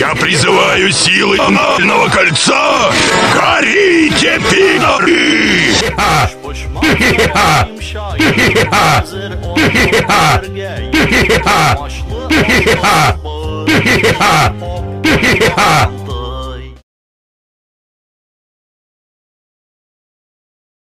Я призываю силы анального кольца! Горите, пидоры! Ha